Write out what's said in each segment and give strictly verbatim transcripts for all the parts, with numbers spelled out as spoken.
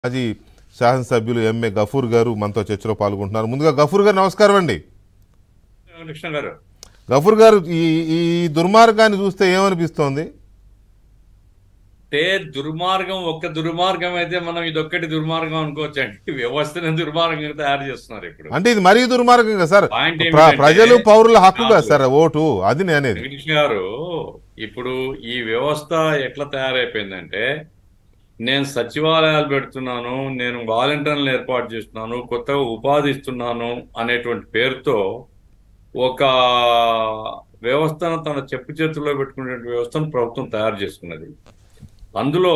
మాజీ శాసనసభ్యులు ఎంఏ గఫూర్ గారు మనతో చర్చలో పాల్గొంటున్నారు. ముందుగా గఫూర్ గారు నమస్కారం అండి. కృష్ణ గారు గఫూర్ గారు ఈ ఈ దుర్మార్గాన్ని చూస్తే ఏమనిపిస్తోంది? అంటే దుర్మార్గం ఒక్క దుర్మార్గం అయితే మనం ఇదొక్కటి దుర్మార్గం అనుకోవచ్చండి. వ్యవస్థను దుర్మార్గంగా తయారు చేస్తున్నారు ఇప్పుడు. అంటే ఇది మరీ దుర్మార్గం కదా సార్, పాయింట్ ప్రజలు పౌరుల హక్కు కదా సార్ ఓటు, అది నేనేది. కృష్ణ గారు ఇప్పుడు ఈ వ్యవస్థ ఎట్లా తయారైపోయిందంటే, నేను సచివాలయాలు పెడుతున్నాను, నేను వాలంటీర్లను ఏర్పాటు చేస్తున్నాను, కొత్తగా ఉపాధి ఇస్తున్నాను అనేటువంటి పేరుతో ఒక వ్యవస్థను తన చెప్పు చేతుల్లో పెట్టుకునే వ్యవస్థను ప్రభుత్వం తయారు చేసుకున్నది. అందులో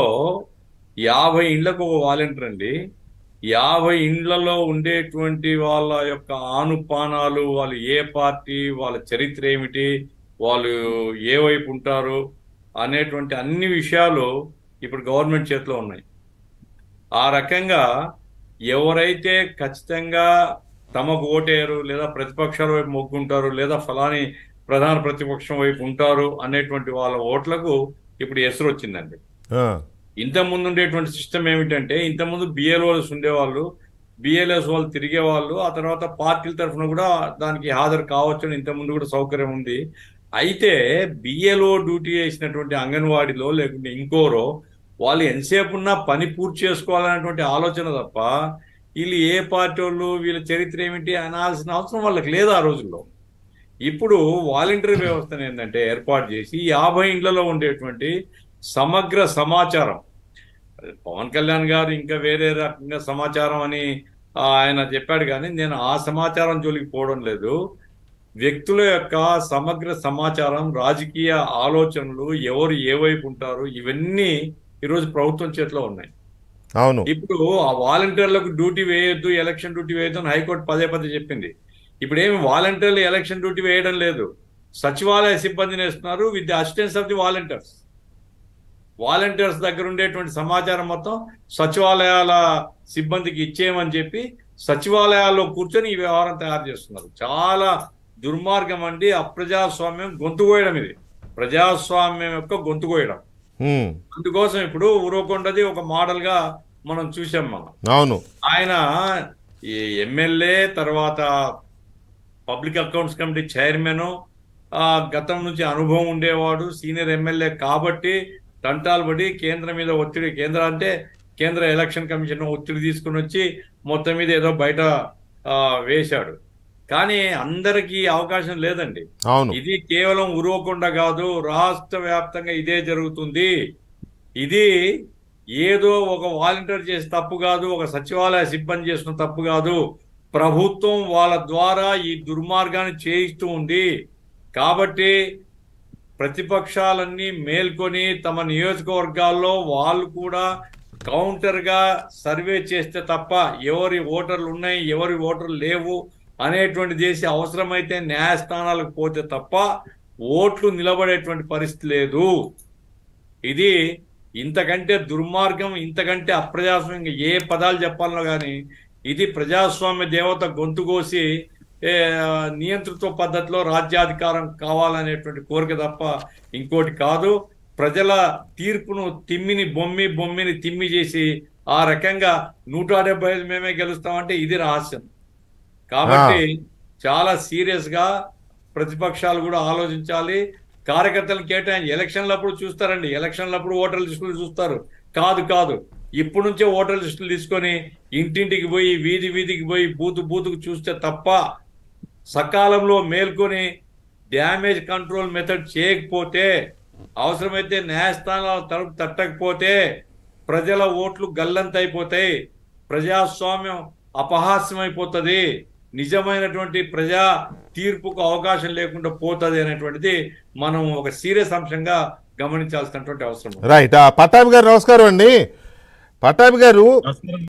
యాభై ఇండ్లకు ఒక వాలంటీర్ అండి. యాభై ఇండ్లలో ఉండేటువంటి వాళ్ళ యొక్క ఆనుపానాలు, వాళ్ళు ఏ పార్టీ, వాళ్ళ చరిత్ర ఏమిటి, వాళ్ళు ఏ వైపు ఉంటారు అనేటువంటి అన్ని విషయాలు ఇప్పుడు గవర్నమెంట్ చేతిలో ఉన్నాయి. ఆ రకంగా ఎవరైతే ఖచ్చితంగా తమకు ఓటేయరు, లేదా ప్రతిపక్షాల వైపు మొగ్గుంటారు, లేదా ఫలాని ప్రధాన ప్రతిపక్షం వైపు ఉంటారు అనేటువంటి వాళ్ళ ఓట్లకు ఇప్పుడు ఎసురు వచ్చిందండి. ఇంతకుముందు ఉండేటువంటి సిస్టమ్ ఏమిటంటే, ఇంతకుముందు బిఎల్ఓస్ ఉండేవాళ్ళు, బిఎల్ఎస్ వాళ్ళు తిరిగేవాళ్ళు, ఆ తర్వాత పార్టీల తరఫున కూడా దానికి హాజరు కావచ్చు అని ఇంతకుముందు కూడా సౌకర్యం ఉంది. అయితే బిఎల్ఓ డ్యూటీ చేసినటువంటి అంగన్వాడీలో లేకుంటే ఇంకోరో వాళ్ళు ఎంతసేపు ఉన్నా పని పూర్తి చేసుకోవాలనేటువంటి ఆలోచన తప్ప వీళ్ళు ఏ పార్టీ వాళ్ళు, వీళ్ళ చరిత్ర ఏమిటి అనాల్సిన అవసరం వాళ్ళకి లేదు ఆ రోజుల్లో. ఇప్పుడు వాలంటరీ వ్యవస్థను ఏంటంటే ఏర్పాటు చేసి యాభై ఇండ్లలో ఉండేటువంటి సమగ్ర సమాచారం, పవన్ కళ్యాణ్ గారు ఇంకా వేరే రకంగా సమాచారం అని ఆయన చెప్పాడు, కానీ నేను ఆ సమాచారం జోలికి పోవడం లేదు. వ్యక్తుల యొక్క సమగ్ర సమాచారం, రాజకీయ ఆలోచనలు, ఎవరు ఏ వైపు ఉంటారు, ఇవన్నీ ఈరోజు ప్రభుత్వం చేతిలో ఉన్నాయి. అవును, ఇప్పుడు ఆ వాలంటీర్లకు డ్యూటీ వేయొద్దు, ఎలక్షన్ డ్యూటీ వేయొద్దు అని హైకోర్టు పదే పదే చెప్పింది. ఇప్పుడు ఏమి వాలంటీర్లు ఎలక్షన్ డ్యూటీ వేయడం లేదు, సచివాలయ సిబ్బందిని వేస్తున్నారు with the assistance of the volunteers. Volunteers దగ్గర ఉండేటువంటి సమాచారం మొత్తం సచివాలయాల సిబ్బందికి ఇచ్చేయమని చెప్పి సచివాలయాల్లో కూర్చొని ఈ వ్యవహారం తయారు చేస్తున్నారు. చాలా దుర్మార్గం అండి, అప్రజాస్వామ్యం గొంతుకోయడం. ఇది ప్రజాస్వామ్యం యొక్క గొంతుకోయడం. అందుకోసం ఇప్పుడు ఊరకొండది ఒక మోడల్ గా మనం చూసాం. మనం అవును, ఆయన ఈ ఎమ్మెల్యే, తర్వాత పబ్లిక్ అకౌంట్స్ కమిటీ చైర్మన్, ఆ గతం నుంచి అనుభవం ఉండేవాడు, సీనియర్ ఎమ్మెల్యే కాబట్టి తంటాలు పడి కేంద్రం మీద ఒత్తిడి, కేంద్ర అంటే కేంద్ర ఎలక్షన్ కమిషన్ ఒత్తిడి తీసుకుని వచ్చి మొత్తం మీద ఏదో బయట వేశాడు. కానీ అందరికీ అవకాశం లేదండి. ఇది కేవలం ఉరవకొండ కాదు, రాష్ట్ర వ్యాప్తంగా ఇదే జరుగుతుంది. ఇది ఏదో ఒక వాలంటీర్ చేసే తప్పు కాదు, ఒక సచివాలయ సిబ్బంది చేసిన తప్పు కాదు, ప్రభుత్వం వాళ్ళ ద్వారా ఈ దుర్మార్గాన్ని చేయిస్తూ ఉంది. కాబట్టి ప్రతిపక్షాలన్నీ మేల్కొని తమ నియోజకవర్గాల్లో వాళ్ళు కూడా కౌంటర్ గా సర్వే చేస్తే తప్ప ఎవరి ఓటర్లు ఉన్నాయి, ఎవరి ఓటర్లు లేవు అనేటువంటి చేసి అవసరమైతే న్యాయస్థానాలకు పోతే తప్ప ఓట్లు నిలబడేటువంటి పరిస్థితి లేదు. ఇది ఇంతకంటే దుర్మార్గం, ఇంతకంటే అప్రజాస్వామ్యంగా ఏ పదాలు చెప్పాలనో కానీ ఇది ప్రజాస్వామ్య దేవత గొంతుకోసి నియంతృత్వ పద్ధతిలో రాజ్యాధికారం కావాలనేటువంటి కోరిక తప్ప ఇంకోటి కాదు. ప్రజల తీర్పును తిమ్మిని బొమ్మి బొమ్మిని తిమ్మి చేసి ఆ రకంగా నూట డెబ్బై ఐదు మేమే గెలుస్తామంటే ఇది రహస్యం. కాబట్టి చాలా సీరియస్ గా ప్రతిపక్షాలు కూడా ఆలోచించాలి. కార్యకర్తలు కేటాయించి ఎలక్షన్లప్పుడు చూస్తారండి, ఎలక్షన్లప్పుడు ఓటర్ లిస్టులు చూస్తారు. కాదు కాదు ఇప్పటి నుంచే ఓటర్ లిస్టులు తీసుకొని ఇంటింటికి పోయి, వీధి వీధికి పోయి, బూతు బూతుకు చూస్తే తప్ప సకాలంలో మేల్కొని డ్యామేజ్ కంట్రోల్ మెథడ్ చేయకపోతే, అవసరమైతే న్యాయస్థానాల తలుపు తట్టకపోతే ప్రజల ఓట్లు గల్లంతైపోతాయి, ప్రజాస్వామ్యం అపహాస్యం అయిపోతుంది, నిజమైనటువంటి ప్రజా తీర్పుకు అవకాశం లేకుండా పోతుంది అనేటువంటిది మనం ఒక సీరియస్ అంశంగా గమనించాల్సినటువంటి అవసరం. రైట్. పట్టాభి గారు నమస్కారం అండి. పట్టాభి గారు